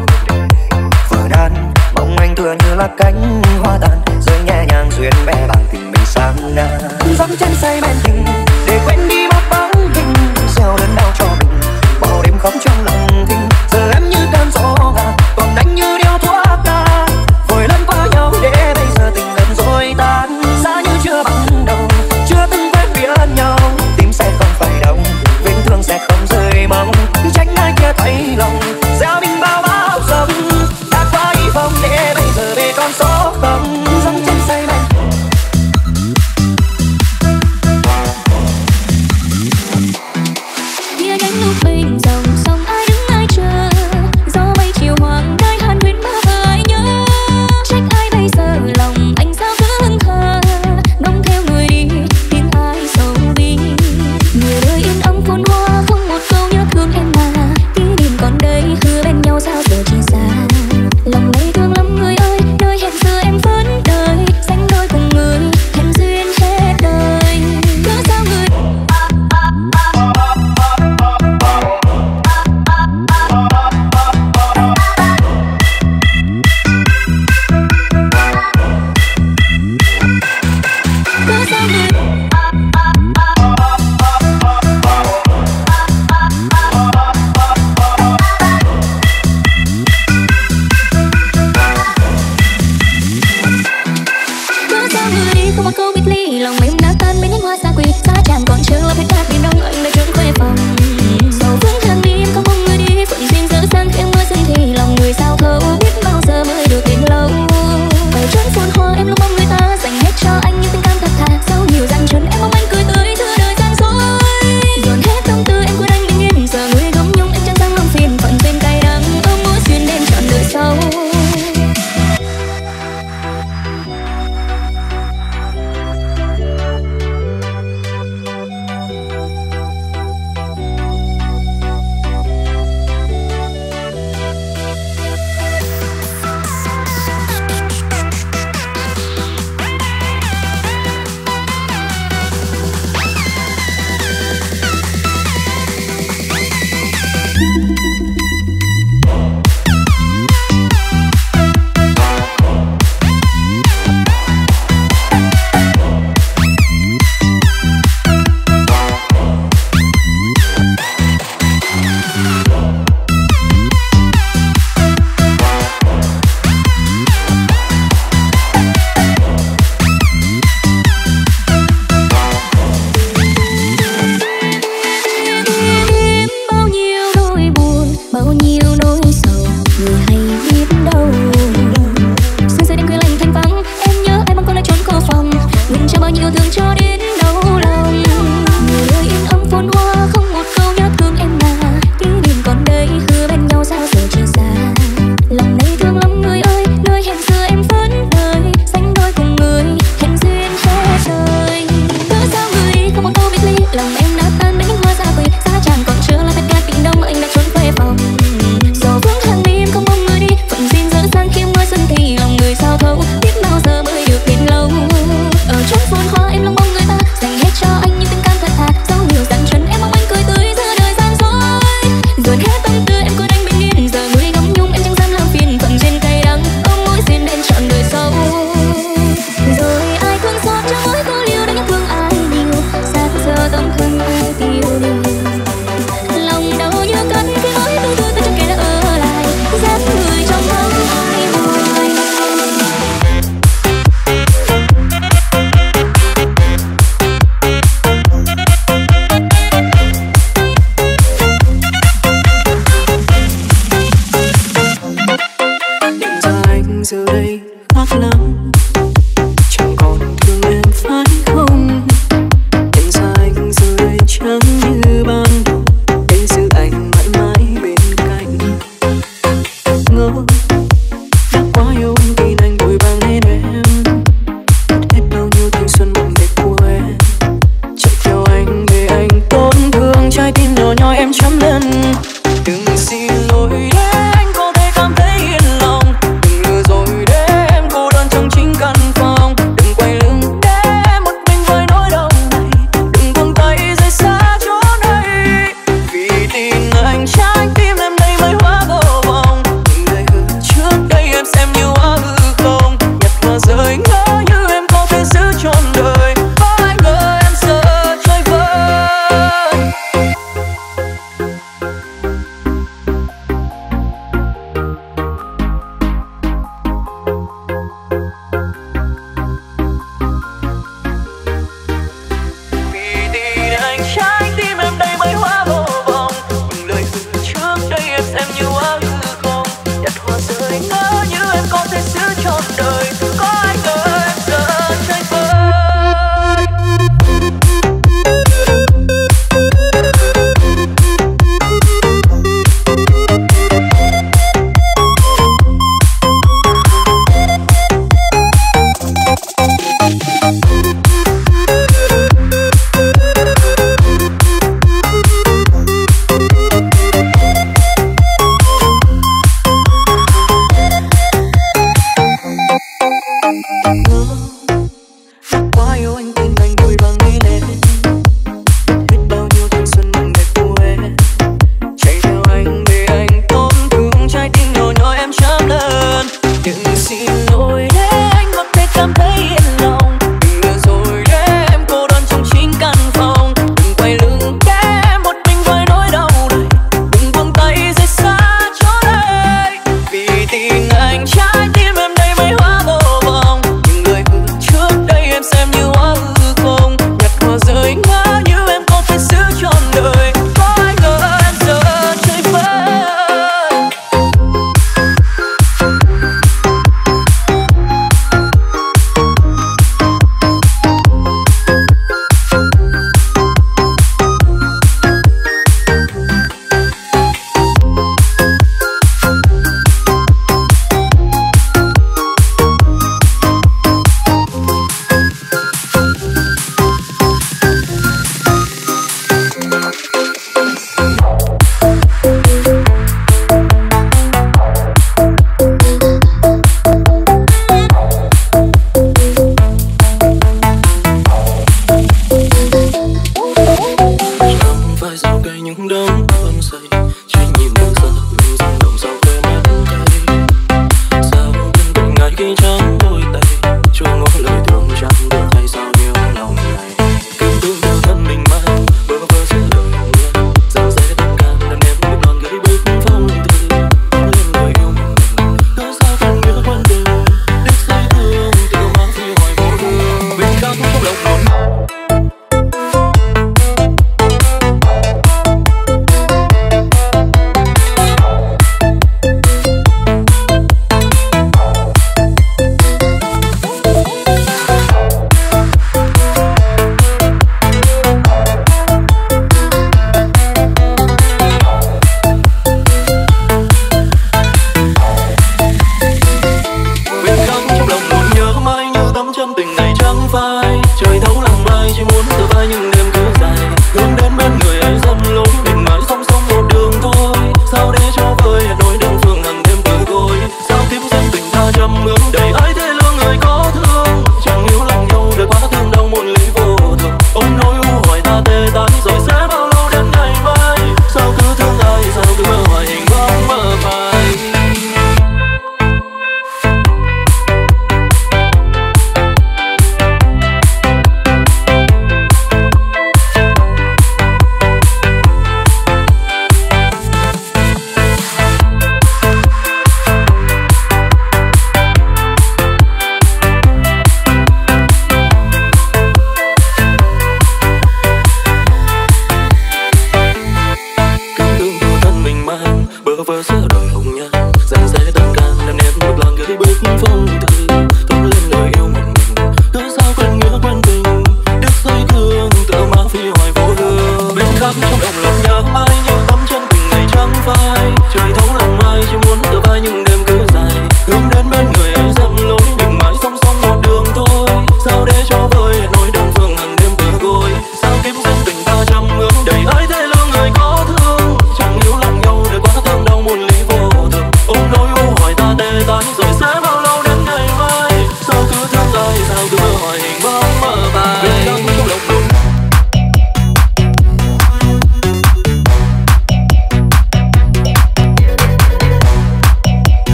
Vỡ tan mong manh tựa như là cánh hoa tàn, rơi nhẹ nhàng duyên bè bằng tình mình sang ngang. Dẫm chân say men tình để quên đi một bóng hình, gieo lớn đau cho mình bao đêm khóc trong lòng thinh. Giờ em như cơn gió ngàn, còn anh như điếu thuốc ta, vội lẫn qua nhau để bây giờ tình gần rồi tan. Xa như chưa bắt đầu, chưa từng quen biết nhau, tim sẽ không phải đau, thương sẽ không rơi mong, trách ai kia thấy lòng gieo mình bao bão giông. Đã qua y phong để bây giờ về con số không, dẫm chân say men. những đống phân xây chỉ nhìn từ xa mình rung động sau quên mất tay sao bên cạnh ngày khi trắng đôi tay chưa ngỏ lời thương chẳng được hay sao nhiều lòng này cứ thương theo thân mình mang bơ vơ giữa đời hồng nhan rằng sẽ tất cả đàn em bước đòn gãy bước phong thư lên người yêu mình cớ sao còn nhớ quan tình đứt dây thương tự mang phi hoài vô hương bên cao trong lòng muốn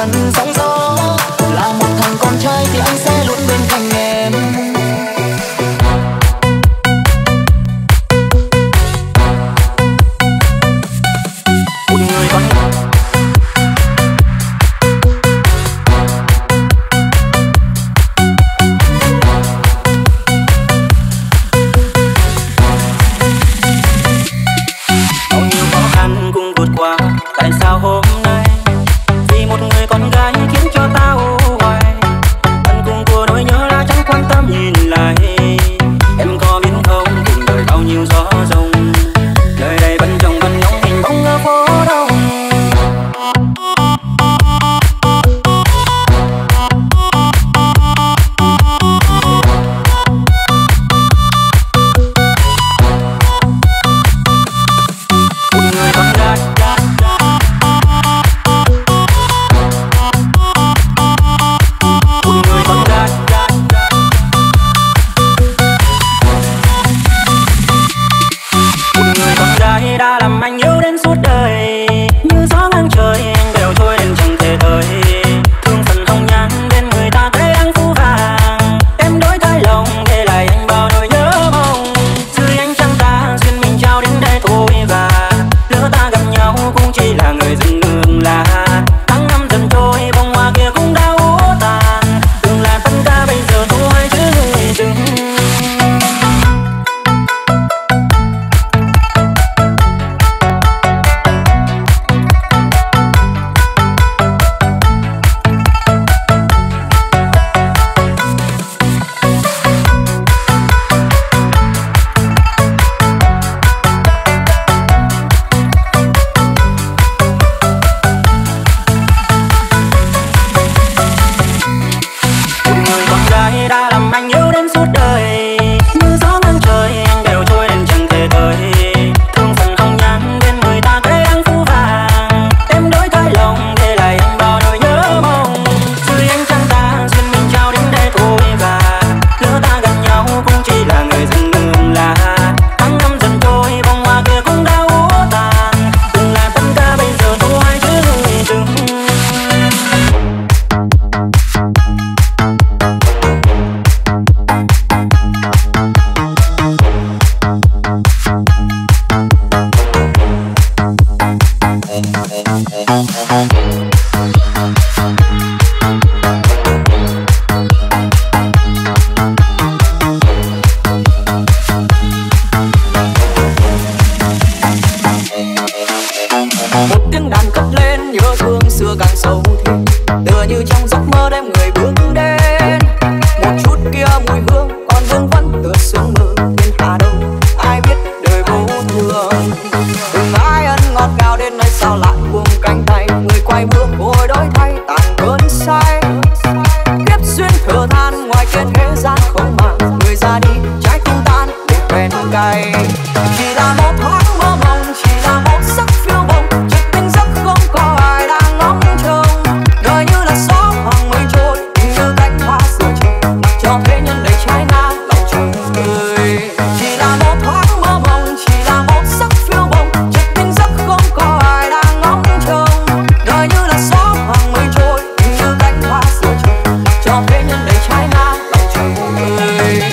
phần sóng gió. Là một thằng con trai thì anh sẽ luôn bên cạnh em. Một người con tại sao hôm nay vì một người con gái khiến cho ta u hoài. Tận cùng của nỗi nhớ đã chẳng quan tâm nhìn lại. Em có biết không, cùng đời bao nhiêu gió rồng, nơi đây vẫn trông vẫn ngóng hình bóng ở phố đông. Đã làm anh yêu đến suốt đời, như gió ngang trời anh đều trôi đến chẳng thể đời. Thương phần hồng nhan bên người ta thấy đang phũ vàng, em đổi thay lòng để lại anh bao nỗi nhớ mong. Dưới ánh trăng ta duyên mình trao đến đây thôi, và lỡ ta gặp nhau cũng chỉ là người dừng ngừng là. Tháng năm dần trôi bông hoa kia cũng đã úa tàn, tưởng là tất cả bây giờ thôi chứ đừng. Đã làm anh yêu đến suốt đời, như gió ngang trời anh đều trôi đến chẳng thể đời. Thương phần hồng nhan bên người ta thấy đang phũ vàng, em đổi thay lòng để lại anh bao nỗi nhớ mong. Dưới ánh trăng ta duyên mình trao đến đây thôi, và lỡ ta gặp nhau cũng chỉ là người dừng ngừng là. Tháng năm dần trôi bông hoa kia cũng đã úa tàn, từng là tất cả bây giờ thôi chứ đừng. Một tiếng đàn cất lên nhớ thương xưa càng sâu thêm, tựa như trong giấc mơ đêm người bước đến. Một chút kia mùi hương còn vương vấn tựa sương mơ thiên hà đông, ai biết đời vô thường. Từng ai ân ngọt ngào đến nơi sao lại buông cánh tay, người quay bước vội đổi thay tàn cơn say. Kiếp duyên thở than ngoài kia thế gian không màng, người ra đi trái tim tan để bên cay. Chỉ là một thoáng mơ mộng, chỉ là một giấc phiêu bồng, chợt tỉnh giấc không có ai đang ngóng trông. Đời như là gió thoảng mây trôi, như cánh hoa giữa trời, cho thế nhân đầy trái ngang lòng trời người. Chỉ là một thoáng mơ mộng, chỉ là một giấc phiêu bồng, chợt tỉnh giấc không có ai đang ngóng trông. Đời như là gió thoảng mây trôi, như cánh hoa giữa trời, cho thế nhân đầy trái ngang lòng trời người.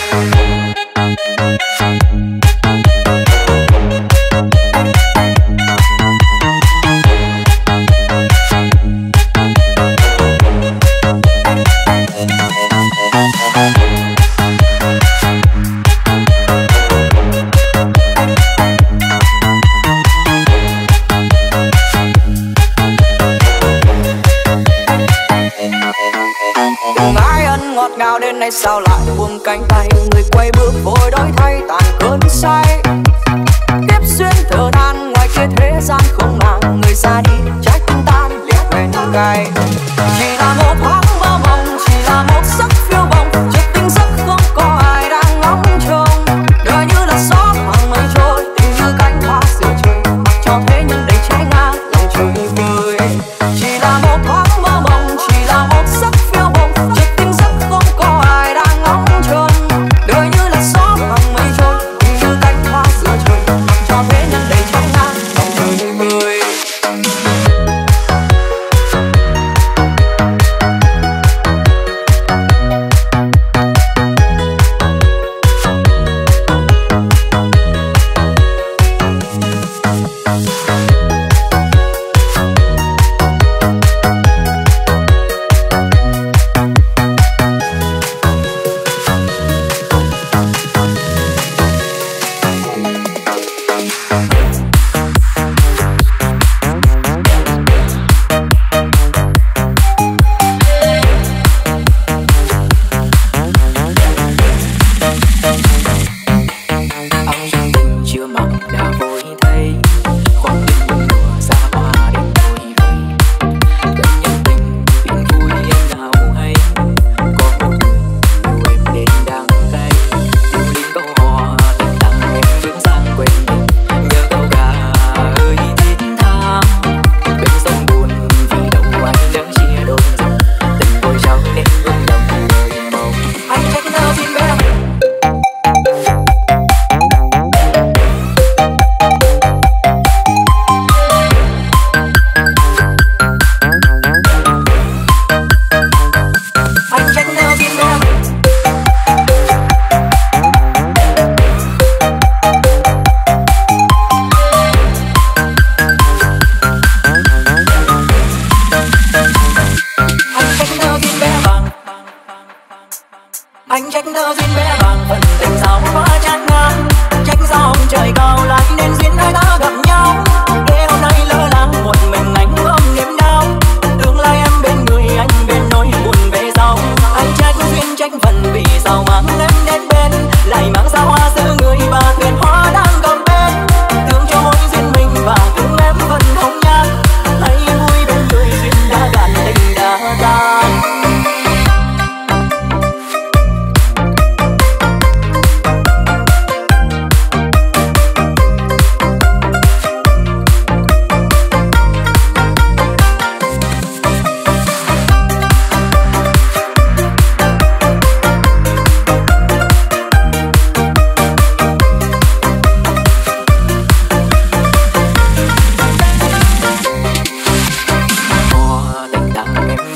Từng ai ân ngọt ngào đến nay sao lại buông cánh tay, người quay bước vội đổi thay tàn cơn say. Tiếp duyên thở than ngoài kia thế gian không màng, người ra đi trái tim tan liếc bên cay. Chỉ là một thoáng mơ mộng, chỉ là một giấc phiêu bồng, chợt tỉnh giấc không có ai đang ngóng trông. Đời như là gió thoảng mây trôi, tình như cánh hoa giữa trời, cho thế nhân đầy trái ngang lòng trời vơi. Chỉ là một thoáng mơ mộng, chỉ là một giấc phiêu bồng, chợt tỉnh giấc không có ai đang ngóng trông. Đời như là gió thoảng mây trôi, tình như cánh hoa giữa trời, cho thế nhân đầy trái ngang lòng trời vơi.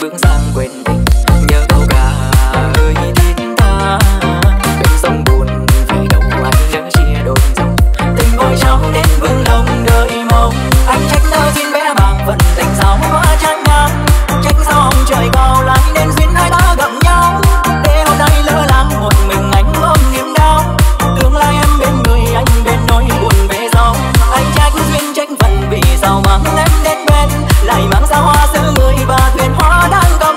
vương sang quên tình nhớ câu ca ơi thiết tha bên sông buồn vì đâu anh nhớ chia đôi dòng tình ngồi trong đến vương lòng đợi mong anh trách nơi xin vẽ bằng phần tình sao hóa chán ngang trách sao ông trời cao lại nên duyên hai ta gặp nhau để hôm nay lỡ làng một mình anh ôm niềm đau tương lai em bên người anh bên nỗi buồn về sau anh trách duyên trách phận vì sao mang em đến bên lại mang sao hoa xứ người và thuyền hoa đang cầm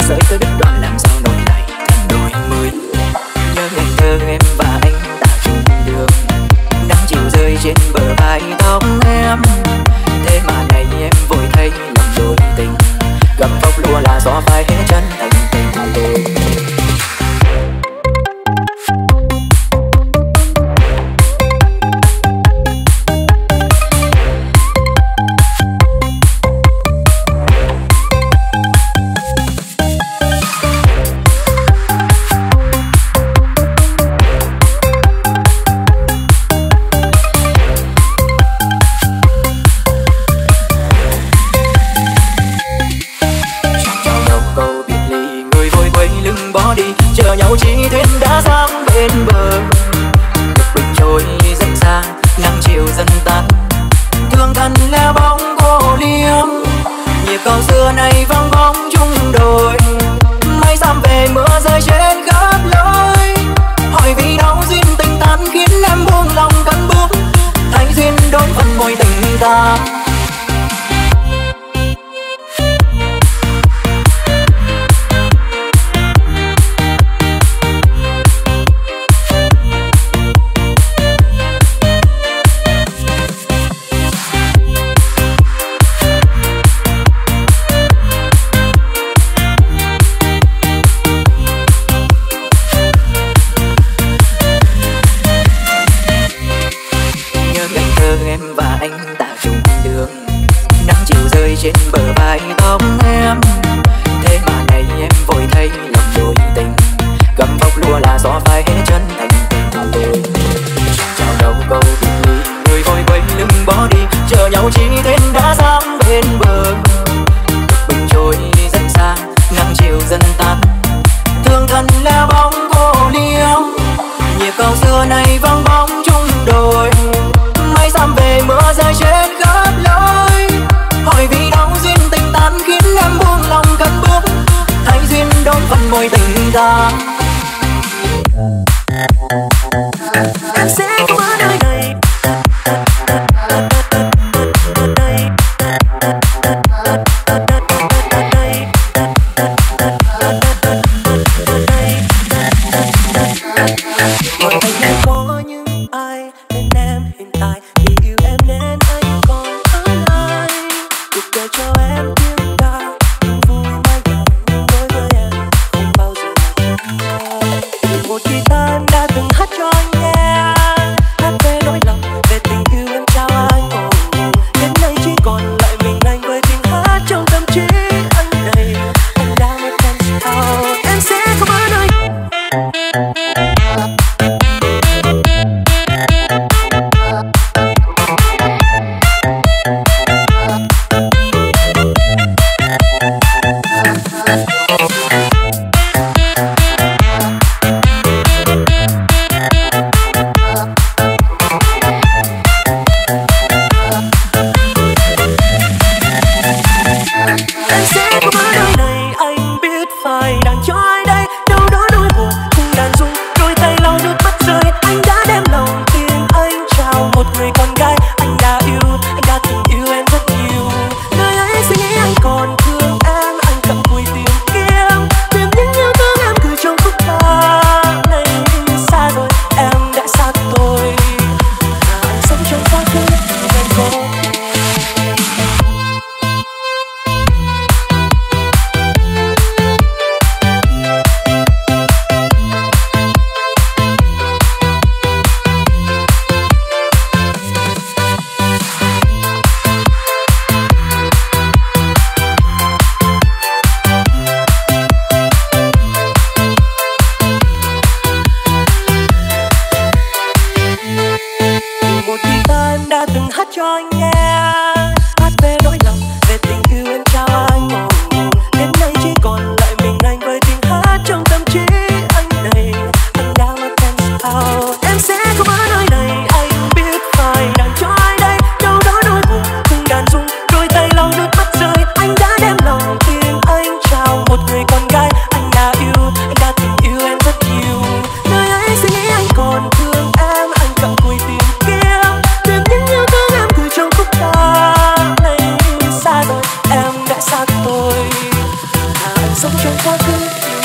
rơi tới đứt đoạn làm sao nối lại thành đôi mươi. Nhớ ngày thơ em và anh đã chung đường, nắng chiều rơi trên bờ vai tóc em. Thế mà này em vội thay lòng đôi tình, gặp phốc lúa là gió phai hết chân thành tình tôi. Chờ nhau chỉ thuyền đã sang bên bờ, nước bình trôi dần xa, nắng chiều dần tàn, thương thân leo bóng cô liêm. Nhịp cầu xưa này vắng bóng chung đồi, mây xăm về mưa rơi trên khắp lối. Hỏi vì đâu duyên tình tan khiến em buông lòng cắn bước, thành duyên đốn phần môi tình ta. Trên bờ vai tóc em, thế mà này em vội thay lòng đôi tình, gầm phốc lúa là gió phai hết chân thành tình tôi. Chào đầu câu biệt ly, người vội quay lưng bỏ đi, chờ nhau chỉ thuyền đã sang bên bờ. Bình trôi dần xa, nắng chiều dần tàn, thương thân leo bóng cô liêm. Nhịp cầu xưa này vắng bóng chung đồi, mây xăm về mưa rơi trên khắp lối. Hỏi vì đâu duyên tình tan khiến em buông lòng cất bước, thay duyên đón phần môi tình ta. Em sẽ không ở nơi này. Có những ai bên em hiện tại thì yêu em nên anh còn ở lại. Cuộc đời cho em tiếng ca vui mãi nhạc, nhưng đối với em không bao giờ từng một guitar em đã từng hát cho anh nghe, hát về nỗi lòng, về tình yêu em trao anh. Đến nay chỉ còn lại mình anh với tiếng hát trong tâm trí anh này. Anh đã mất em sao em sẽ không ở nơi. Còn thương em, anh cầm cùi tìm kiếm trong quá khứ.